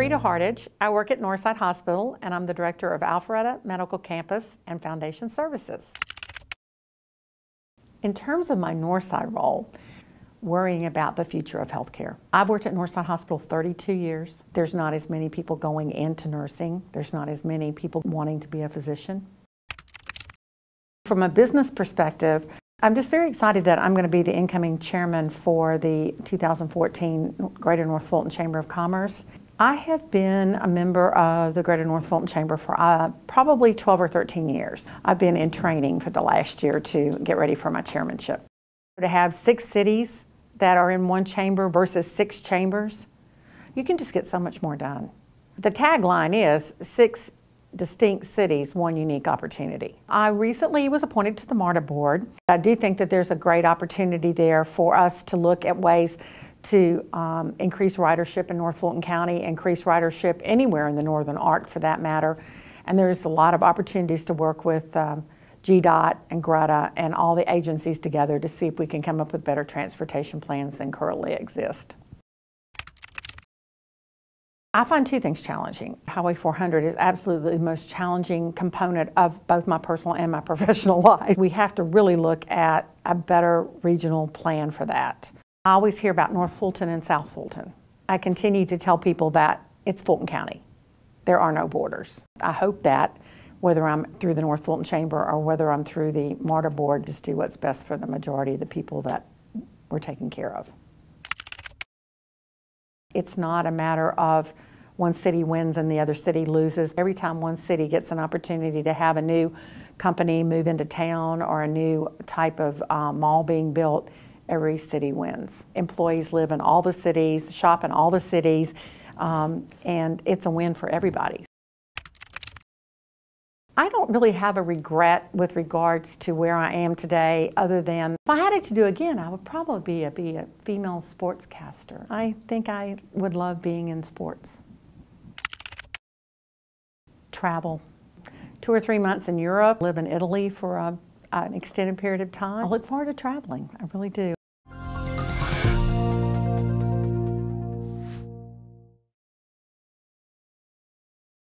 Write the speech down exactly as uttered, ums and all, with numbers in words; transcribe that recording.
Rita Hardage. I work at Northside Hospital, and I'm the director of Alpharetta Medical Campus and Foundation Services. In terms of my Northside role, worrying about the future of healthcare. I've worked at Northside Hospital thirty-two years. There's not as many people going into nursing. There's not as many people wanting to be a physician. From a business perspective, I'm just very excited that I'm going to be the incoming chairman for the two thousand fourteen Greater North Fulton Chamber of Commerce. I have been a member of the Greater North Fulton Chamber for uh, probably twelve or thirteen years. I've been in training for the last year to get ready for my chairmanship. To have six cities that are in one chamber versus six chambers, you can just get so much more done. The tagline is six distinct cities, one unique opportunity. I recently was appointed to the MARTA board. I do think that there's a great opportunity there for us to look at ways to um, increase ridership in North Fulton County, increase ridership anywhere in the Northern Arc for that matter. And there's a lot of opportunities to work with um, G DOT and GRUTA and all the agencies together to see if we can come up with better transportation plans than currently exist. I find two things challenging. Highway four hundred is absolutely the most challenging component of both my personal and my professional life. We have to really look at a better regional plan for that. I always hear about North Fulton and South Fulton. I continue to tell people that it's Fulton County. There are no borders. I hope that whether I'm through the North Fulton Chamber or whether I'm through the MARTA board, just do what's best for the majority of the people that we're taking care of. It's not a matter of one city wins and the other city loses. Every time one city gets an opportunity to have a new company move into town or a new type of uh, mall being built, every city wins. Employees live in all the cities, shop in all the cities, um, and it's a win for everybody. I don't really have a regret with regards to where I am today, other than if I had it to do again, I would probably be a, be a female sportscaster. I think I would love being in sports. Travel. Two or three months in Europe, live in Italy for a, an extended period of time. I look forward to traveling, I really do.